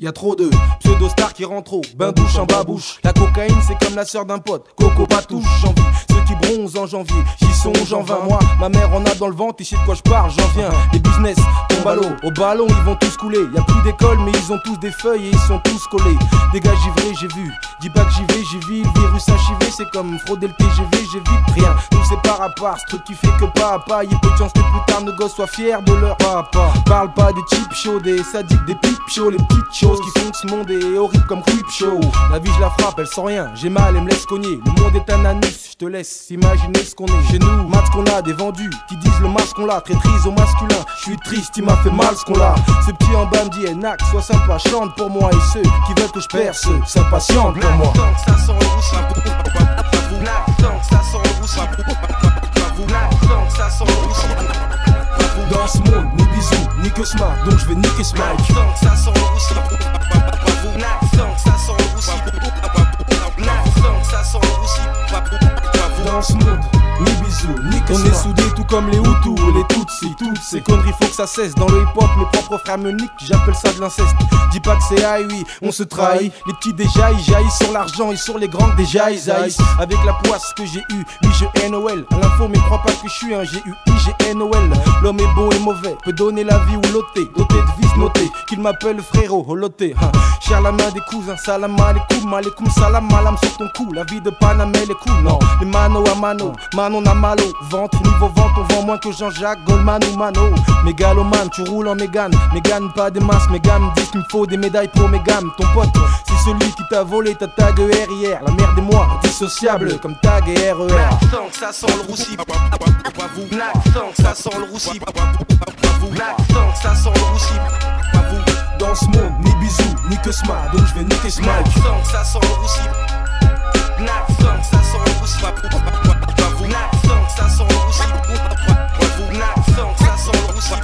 Y'a trop de pseudo-stars qui rentrent au bain douche en babouche. La cocaïne c'est comme la sœur d'un pote, coco patouche. J'envie ceux qui bronzent en janvier, j'y songe en 20 mois. Ma mère en a dans le ventre, ici de quoi je parle, j'en viens. Les business tombent à l'eau, au ballon ils vont tous couler. Y'a plus d'école mais ils ont tous des feuilles et ils sont tous collés. Des gars givrés j'ai vu, dis pas que j'y vais, j'y vis. Le virus inchivé c'est comme frauder le TGV, j'évite rien. Nous sépare à part, ce truc qui fait que pas à pas. Y'a peu de chance que plus tard nos gosses soient fiers de leur papa. Parle pas des cheap shows, des sadiques, des pip shows. Les petites choses qui font que ce monde est horrible comme creep show. La vie je la frappe, elle sent rien, j'ai mal, elle me laisse cogner. Le monde est un anus, je te laisse imaginer ce qu'on est. Chez nous, maths qu'on a, des vendus qui disent le masque qu'on l'a. Traîtrise au masculin, je suis triste, il m'a fait mal ce qu'on l'a. Ce petit en bas me dit, Enac, sois sympa, chante pour moi. Et ceux qui veulent que je perce, s'impatientent pour moi. Tant que ça sent le roussi, tant que ça sent le roussi, tant que ça sent le roussi. Dans ce monde, ni bisous, ni que ce mat, donc je vais niquer ce mic. Tant que ça sent le roussi, tant que ça sent le roussi, tant que ça sent le roussi. Dans ce monde, ni bisous, ni que on est soudés tout comme les Hutus et les Tutsis. Toutes ces conneries faut que ça cesse. Dans le hip-hop, mes propres frères me niquent, j'appelle ça de l'inceste. Dis pas que c'est high, oui, on se trahit. Les petits déjà, ils jaillissent sur l'argent et sur les grands déjà, ils haïssent. Avec la poisse que j'ai eue, oui je NOL. À l'info, mais crois pas que je suis un GUIGNOL. L'homme est bon et mauvais, peut donner la vie ou l'ôter. Doté de vices notés, qu'il m'appelle frérot, holoté. Cher la main des cousins, salam alaikum, salam malam sur ton cou. La vie de Panamé les coups, non. Les mano à mano, manon à malo. Ventre, niveau vente, on vend moins que Jean-Jacques Goldman ou Mano. Mégalomane, tu roules en Mégane. Mégane, pas des masses, mes gammes disent qu'il me faut des médailles pour mes gammes. Ton pote, c'est celui qui t'a volé ta tag RIR. La merde est moi, dissociable comme tag et RER. Tant que ça sent le roussi, tant que ça sent le roussi, tant que ça sent le roussi. Dans ce monde, ni bisous, ni que ce mat, donc je vais niquer ce mic. Tant que ça sent le roussi, tant que ça sent le roussi, tant que ça sent le roussi, tant que ça sent le roussi,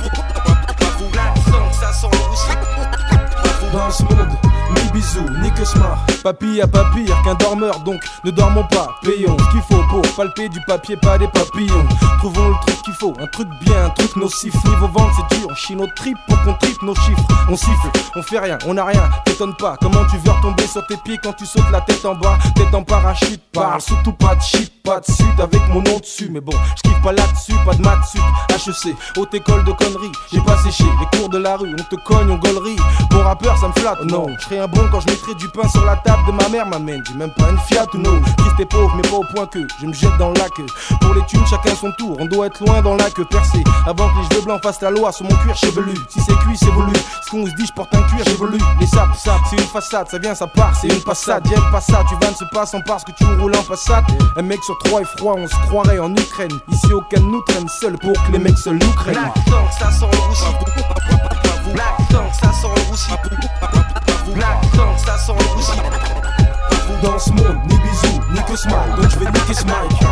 tant que ça sent le roussi. Dans ce monde, ni bisous, ni que ce mat. Papy a pas pire qu'un dormeur, donc ne dormons pas. Payons ce qu'il faut pour palper du papier, pas des papillons. Trouvons le truc qu'il faut, un truc bien, un truc nocif. Niveau vente c'est dur, on chie nos tripes pour qu'on tripe nos chiffres. On siffle, on fait rien, on a rien, t'étonne pas. Comment tu veux retomber sur tes pieds quand tu sautes la tête en bas? Tête en parachute, parle surtout pas de shit, pas de suite avec mon nom dessus. Mais bon, je kiffe pas là-dessus, pas de maths sup. HEC, haute école de conneries. J'ai pas séché les cours de la rue, on te cogne, on gaulerie. Bon rappeur ça me flatte, non. Je serais un bon quand je mettrais du pain sur la table de ma mère, m'amène. J'ai même pas une Fiat ou no. Triste et pauvre, mais pas au point que je me jette dans le lac. Pour les thunes, chacun son tour. On doit être loin dans la queue percée. Avant que les cheveux blancs fassent la loi sur mon cuir chevelu. Si c'est cuit, c'est voulu. Ce qu'on se dit, je porte un cuir chevelu. Les sapes, c'est une façade. Ça vient, ça part, c'est une passade. J'aime pas ça, tu vannes se passe en parce que tu roules en passade. Un mec sur 3 est froid, on se croirait en Ukraine. Ici, aucun nous traîne seul pour que les mecs seuls nous craignent. Tant que ça sent le roussi, tant que ça sent le roussi, tant que ça sent le roussi. Dans ce monde, ni bisous, ni que ce mal, donc je vais niquer ce mic.